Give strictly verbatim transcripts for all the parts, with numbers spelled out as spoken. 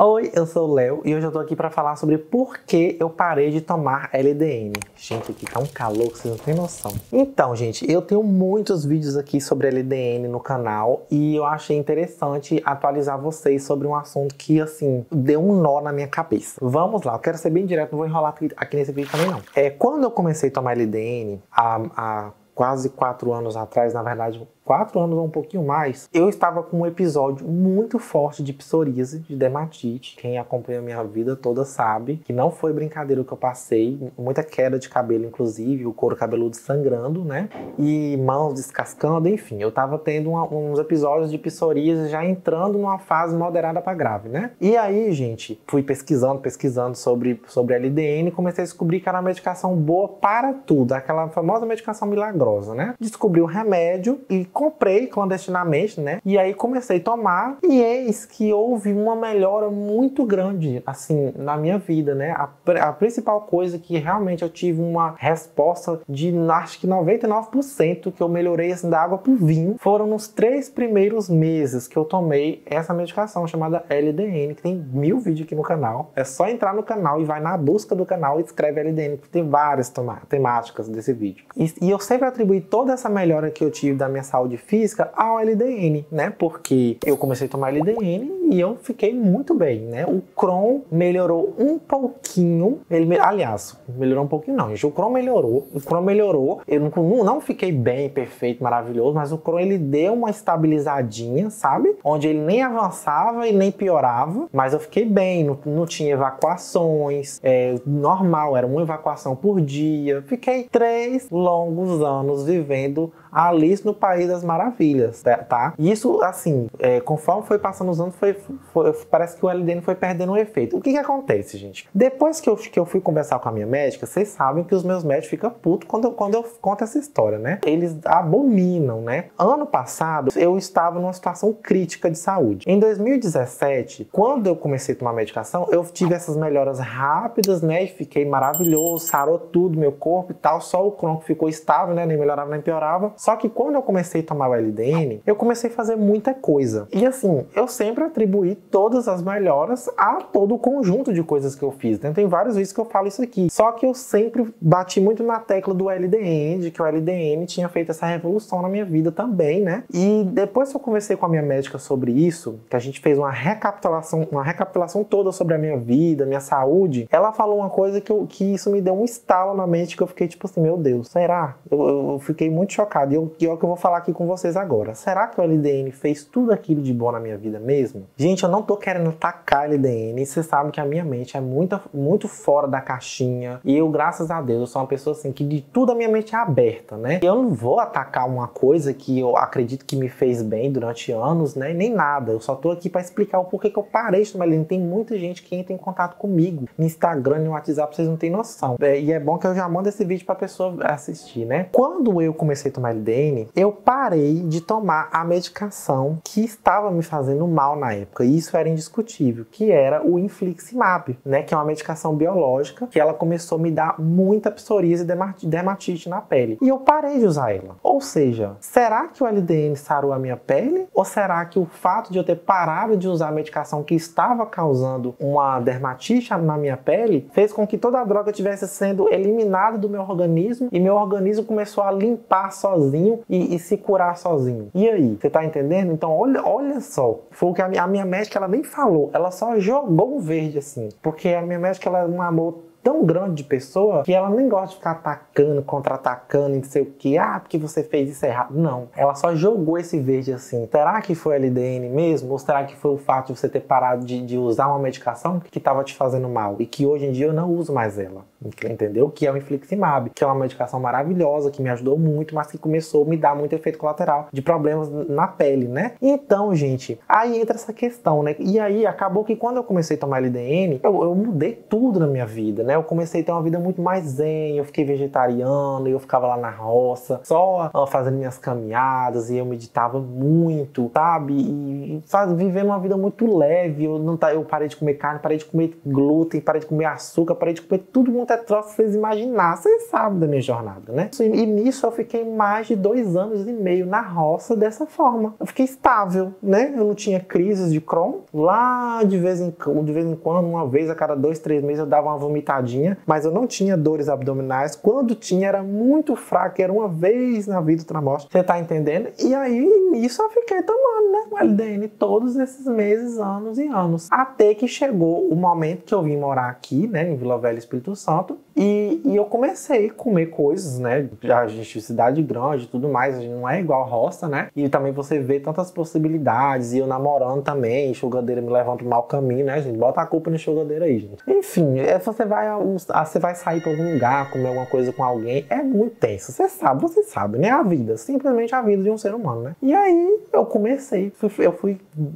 Oi, eu sou o Léo e hoje eu tô aqui pra falar sobre por que eu parei de tomar L D N. Gente, aqui tá um calor que vocês não têm noção. Então, gente, eu tenho muitos vídeos aqui sobre L D N no canal e eu achei interessante atualizar vocês sobre um assunto que, assim, deu um nó na minha cabeça. Vamos lá, eu quero ser bem direto, não vou enrolar aqui, aqui nesse vídeo também não. É, quando eu comecei a tomar L D N, há, há quase quatro anos atrás, na verdade, quatro anos ou um pouquinho mais, eu estava com um episódio muito forte de psoríase, de dermatite. Quem acompanha a minha vida toda sabe que não foi brincadeira o que eu passei, muita queda de cabelo, inclusive, o couro cabeludo sangrando, né? E mãos descascando, enfim, eu tava tendo uma, uns episódios de psoríase já entrando numa fase moderada para grave, né? E aí, gente, fui pesquisando, pesquisando sobre, sobre L D N e comecei a descobrir que era uma medicação boa para tudo, aquela famosa medicação milagrosa, né? Descobri o remédio e comprei clandestinamente, né? E aí comecei a tomar e eis que houve uma melhora muito grande, assim, na minha vida, né? A, a principal coisa que realmente eu tive uma resposta de, acho que noventa e nove por cento que eu melhorei, assim, da água pro vinho, foram nos três primeiros meses que eu tomei essa medicação chamada L D N, que tem mil vídeos aqui no canal. É só entrar no canal e vai na busca do canal e escreve L D N, que tem várias temáticas desse vídeo. E, e eu sempre atribuí toda essa melhora que eu tive da minha saúde física ao L D N, né? Porque eu comecei a tomar L D N e eu fiquei muito bem, né? O Crohn melhorou um pouquinho, ele, aliás, melhorou um pouquinho não, gente. O Crohn melhorou, o Crohn melhorou, eu não, não fiquei bem, perfeito, maravilhoso, mas o Crohn ele deu uma estabilizadinha, sabe? Onde ele nem avançava e nem piorava, mas eu fiquei bem, não, não tinha evacuações, é, normal, era uma evacuação por dia. Fiquei três longos anos vivendo Alice no País das Maravilhas, tá? E isso, assim, é, conforme foi passando os anos, foi, foi, parece que o L D N foi perdendo o efeito. O que que acontece, gente? Depois que eu, que eu fui conversar com a minha médica, vocês sabem que os meus médicos ficam putos quando eu, quando eu conto essa história, né? Eles abominam, né? Ano passado, eu estava numa situação crítica de saúde. Em dois mil e dezessete, quando eu comecei a tomar medicação, eu tive essas melhoras rápidas, né? E fiquei maravilhoso, sarou tudo, meu corpo e tal. Só o Crohn ficou estável, né? Nem melhorava, nem piorava. Só que quando eu comecei a tomar o L D N, eu comecei a fazer muita coisa. E assim, eu sempre atribuí todas as melhoras a todo o conjunto de coisas que eu fiz, né? Tem vários vídeos que eu falo isso aqui. Só que eu sempre bati muito na tecla do L D N, de que o L D N tinha feito essa revolução na minha vida também, né? E depois que eu conversei com a minha médica sobre isso, que a gente fez uma recapitulação, uma recapitulação toda sobre a minha vida, minha saúde, ela falou uma coisa que, eu, que isso me deu um estalo na mente, que eu fiquei tipo assim, meu Deus, será? Eu, eu fiquei muito chocado. E eu, e é o que eu vou falar aqui com vocês agora. Será que o L D N fez tudo aquilo de bom na minha vida mesmo? Gente, eu não tô querendo atacar L D N. Vocês sabem que a minha mente é muito, muito fora da caixinha. E eu, graças a Deus, eu sou uma pessoa assim que de tudo a minha mente é aberta, né? E eu não vou atacar uma coisa que eu acredito que me fez bem durante anos, né? Nem nada. Eu só tô aqui pra explicar o porquê que eu parei de tomar L D N. Tem muita gente que entra em contato comigo no Instagram, no WhatsApp, vocês não têm noção. É, e é bom que eu já mando esse vídeo pra pessoa assistir, né? Quando eu comecei a tomar L D N, eu parei de tomar a medicação que estava me fazendo mal na época. E isso era indiscutível, que era o infliximab, né? Que é uma medicação biológica que ela começou a me dar muita psoríase e dermatite na pele. E eu parei de usar ela. Ou seja, será que o L D N sarou a minha pele? Ou será que o fato de eu ter parado de usar a medicação que estava causando uma dermatite na minha pele fez com que toda a droga estivesse sendo eliminada do meu organismo e meu organismo começou a limpar sozinho e, e se curar sozinho? E aí? Você tá entendendo? Então, olha, olha só. Foi o que a minha, a minha médica, ela nem falou. Ela só jogou um verde assim. Porque a minha médica, ela é um amor tão grande de pessoa que ela nem gosta de ficar atacando, contra-atacando e não sei o que. Ah, porque você fez isso errado. Não. Ela só jogou esse verde assim. Será que foi L D N mesmo? Ou será que foi o fato de você ter parado de, de usar uma medicação que estava te fazendo mal? E que hoje em dia eu não uso mais ela. Entendeu? Que é o infliximab, que é uma medicação maravilhosa, que me ajudou muito, mas que começou a me dar muito efeito colateral de problemas na pele, né? Então, gente, aí entra essa questão, né? E aí acabou que quando eu comecei a tomar L D N, eu, eu mudei tudo na minha vida, né? né? Eu comecei a ter uma vida muito mais zen, eu fiquei vegetariano, eu ficava lá na roça, só uh, fazendo minhas caminhadas, e eu meditava muito, sabe? E faz, vivendo uma vida muito leve, eu, não tá, eu parei de comer carne, parei de comer glúten, parei de comer açúcar, parei de comer tudo muito é troço que vocês imaginar, vocês sabem da minha jornada, né? E, e nisso eu fiquei mais de dois anos e meio na roça dessa forma. Eu fiquei estável, né? Eu não tinha crises de Crohn. Lá de vez em, de vez em quando, uma vez a cada dois, três meses eu dava uma vomitadinha, mas eu não tinha dores abdominais. Quando tinha era muito fraco, era uma vez na vida outra morte. Você tá entendendo? E aí nisso eu fiquei tomando, né? O L D N todos esses meses, anos e anos. Até que chegou o momento que eu vim morar aqui, né? Em Vila Velha, Espírito Santo. E, e eu comecei a comer coisas, né? A gente, cidade grande e tudo mais, a gente não é igual roça, né? E também você vê tantas possibilidades, e eu namorando também, enxugadeira me levando pro mau caminho, né, gente? Bota a culpa na enxugadeira aí, gente. Enfim, é, você, vai, você vai sair pra algum lugar, comer alguma coisa com alguém, é muito tenso. Você sabe, você sabe, né? A vida, simplesmente a vida de um ser humano, né? E aí eu comecei, eu fui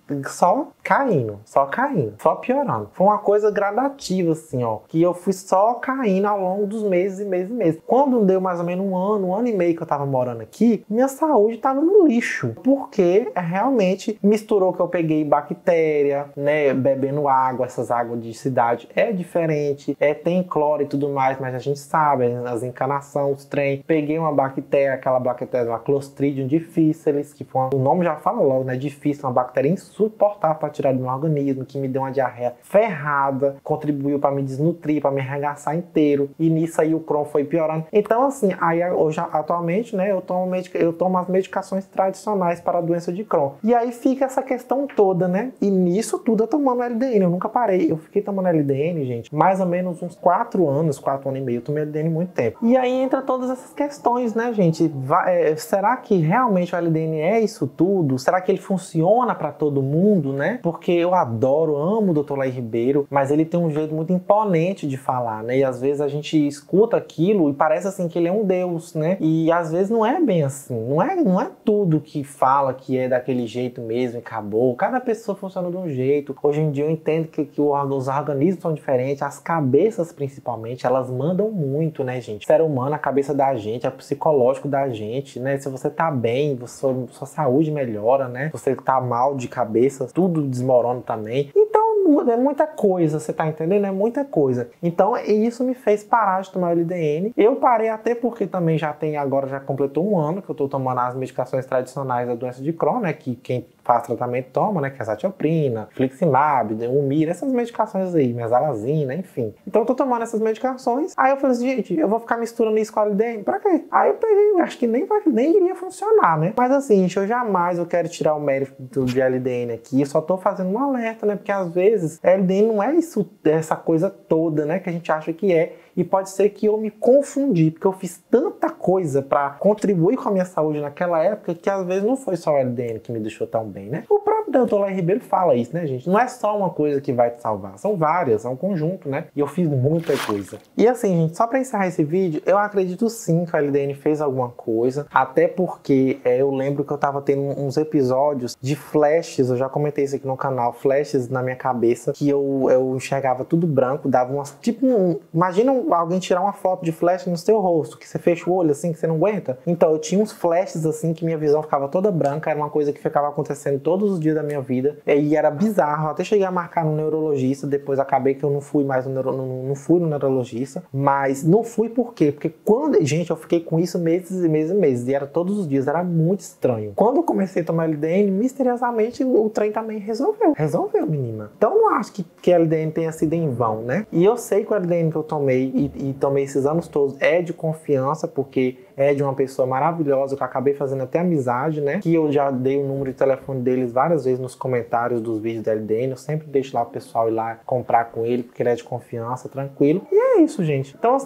só caindo, só caindo, só piorando. Foi uma coisa gradativa, assim, ó, que eu fui só caindo ao longo dos meses e meses e meses. Quando deu mais ou menos um ano, um ano e meio que eu tava morando aqui, minha saúde tava no lixo, porque realmente misturou que eu peguei bactéria, né, bebendo água, essas águas de cidade é diferente, é, tem cloro e tudo mais, mas a gente sabe, as encanações, os trem, peguei uma bactéria, aquela bactéria, uma Clostridium difficile, que foi uma, o nome já fala logo, né, difícil, uma bactéria insuportável para tirar do meu organismo, que me deu uma diarreia ferrada, contribuiu para me desnutrir, para me arregaçar inteiro, e nisso aí o Crohn foi piorando. Então assim, aí hoje atualmente, né, eu tomo, medica, eu tomo as medicações tradicionais para a doença de Crohn. E aí fica essa questão toda, né, e nisso tudo eu tomando L D N, eu nunca parei, eu fiquei tomando L D N, gente, mais ou menos uns quatro anos, quatro anos e meio, eu tomei L D N muito tempo. E aí entra todas essas questões, né, gente, vai, é, será que realmente o L D N é isso tudo? Será que ele funciona para todo mundo, né? Porque eu adoro, amo o doutor Laí Ribeiro, mas ele tem um jeito muito imponente de falar, né? E às vezes a gente escuta aquilo e parece assim que ele é um deus, né? E às vezes não é bem assim, não é, não é tudo que fala que é daquele jeito mesmo e acabou. Cada pessoa funciona de um jeito. Hoje em dia eu entendo que, que os organismos são diferentes, as cabeças principalmente, elas mandam muito, né, gente? O ser humano, a cabeça da gente, é o psicológico da gente, né? Se você tá bem, sua, sua saúde melhora, né? Se você tá mal de cabeça, tudo desmorona também. Então, é muita coisa, você tá entendendo? É muita coisa. Então, isso me fez parar de tomar L D N. Eu parei até porque também já tem, agora já completou um ano que eu tô tomando as medicações tradicionais da doença de Crohn, né? Que quem faz tratamento toma, né? Que é a zatioprina, Fliximab, Umira, essas medicações aí, mesalazina, enfim. Então eu tô tomando essas medicações. Aí eu falei assim, gente, eu vou ficar misturando isso com a L D N? Pra quê? Aí eu peguei, acho que nem, vai, nem iria funcionar, né? Mas assim, gente, eu jamais eu quero tirar o mérito de L D N aqui. Eu só tô fazendo um alerta, né? Porque às vezes L D N não é isso, essa coisa toda, né? Que a gente acha que é. E pode ser que eu me confundi, porque eu fiz tanta coisa para contribuir com a minha saúde naquela época que às vezes não foi só o L D N que me deixou tão bem, né? O próprio doutor Laí Ribeiro fala isso, né, gente? Não é só uma coisa que vai te salvar, são várias, é um conjunto, né? E eu fiz muita coisa. E assim, gente, só para encerrar esse vídeo, eu acredito sim que o L D N fez alguma coisa, até porque é, eu lembro que eu tava tendo uns episódios de flashes, eu já comentei isso aqui no canal, flashes na minha cabeça, que eu, eu enxergava tudo branco, dava umas, tipo, um, imagina um alguém tirar uma foto de flash no seu rosto, que você fecha o olho assim, que você não aguenta. Então, eu tinha uns flashes assim, que minha visão ficava toda branca, era uma coisa que ficava acontecendo todos os dias da minha vida, e era bizarro. Eu até cheguei a marcar no neurologista, depois acabei que eu não fui mais no, neuro, não, não fui no neurologista, mas não fui por quê? Porque quando, gente, eu fiquei com isso meses e meses e meses, e era todos os dias, era muito estranho. Quando eu comecei a tomar L D N, misteriosamente o trem também resolveu. Resolveu, menina. Então, eu não acho que, que L D N tenha sido em vão, né? E eu sei que o L D N que eu tomei E, e tomei esses anos todos é de confiança, porque é de uma pessoa maravilhosa, que eu acabei fazendo até amizade, né? Que eu já dei o número de telefone deles várias vezes nos comentários dos vídeos da L D N. Eu sempre deixo lá o pessoal ir lá comprar com ele, porque ele é de confiança, tranquilo. E é isso, gente. Então, assim,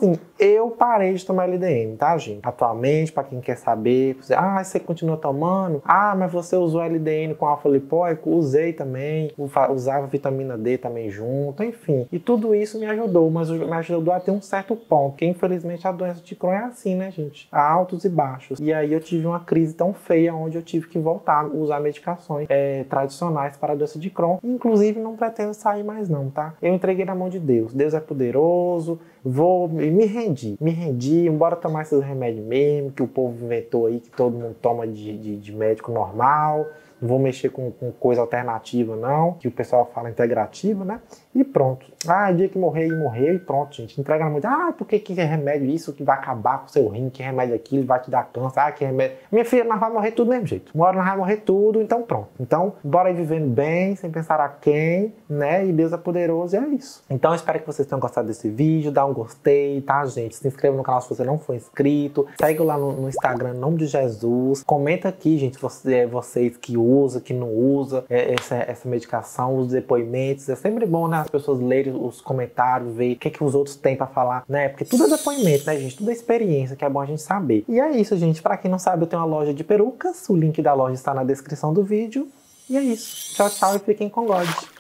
eu parei de tomar L D N, tá, gente? Atualmente, pra quem quer saber, você, ah, você continua tomando? Ah, mas você usou L D N com alfa lipóico? Usei também, usava vitamina D também junto, enfim. E tudo isso me ajudou, mas me ajudou a ter um certo ponto, porque infelizmente a doença de Crohn é assim, né, gente? Há altos e baixos. E aí eu tive uma crise tão feia, onde eu tive que voltar a usar medicações é, tradicionais para a doença de Crohn. Inclusive, não pretendo sair mais não, tá? Eu entreguei na mão de Deus. Deus é poderoso, vou... me rendi, me rendi, embora tomar esses remédios mesmo, que o povo inventou aí, que todo mundo toma de, de, de médico normal. Não vou mexer com, com coisa alternativa, não, que o pessoal fala integrativa, né? E pronto. Ah, dia que morrer, e morrer, e pronto, gente. Entrega na mão de, ah, por que que é remédio isso que vai acabar com o seu rim, que remédio aquilo vai te dar câncer, ah, que remédio... Minha filha, nós vamos morrer tudo do mesmo jeito. Uma hora nós vamos morrer tudo, então pronto. Então, bora ir vivendo bem, sem pensar a quem, né? E Deus é poderoso e é isso. Então, eu espero que vocês tenham gostado desse vídeo, dá um gostei, tá, gente? Se inscreva no canal se você não for inscrito, segue lá no, no Instagram, em nome de Jesus. Comenta aqui, gente, você, vocês que usa, que não usa essa, essa medicação, os depoimentos. É sempre bom, né, as pessoas lerem os comentários, ver o que, que os outros têm pra falar, né? Porque tudo é depoimento, né, gente? Tudo é experiência, que é bom a gente saber. E é isso, gente. Pra quem não sabe, eu tenho uma loja de perucas. O link da loja está na descrição do vídeo. E é isso. Tchau, tchau e fiquem com God.